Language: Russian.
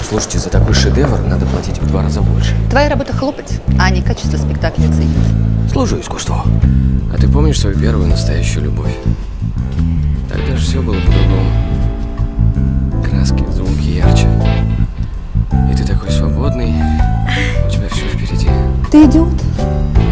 Слушайте, за такой шедевр надо платить в 2 раза больше. Твоя работа хлопать, а не качество спектакля оценить. Служу искусству. А ты помнишь свою первую настоящую любовь? Тогда же все было по-другому. Краски, звуки ярче. И ты такой свободный. У тебя все впереди. Ты идиот.